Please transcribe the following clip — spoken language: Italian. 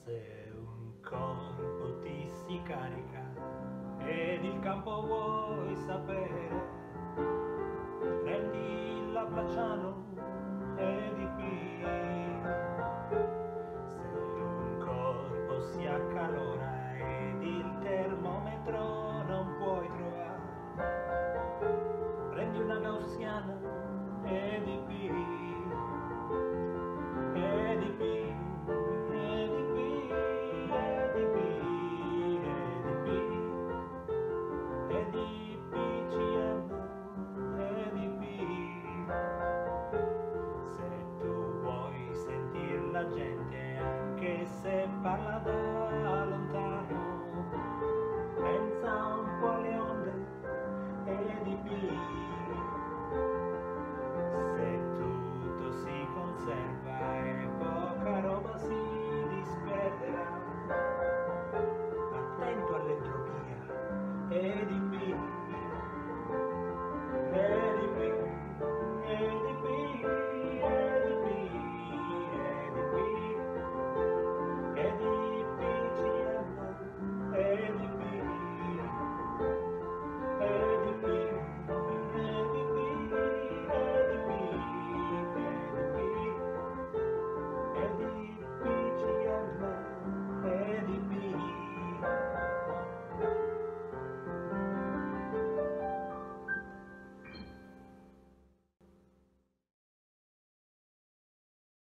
Se un colpo ti si carica ed il campo vuoi sapere, prendi la Placiano e dipingi. Se un corpo si accalora ed il termometro non puoi trovare, prendi una gaussiana e dipingi. Se tu vuoi sentir la gente anche se parla da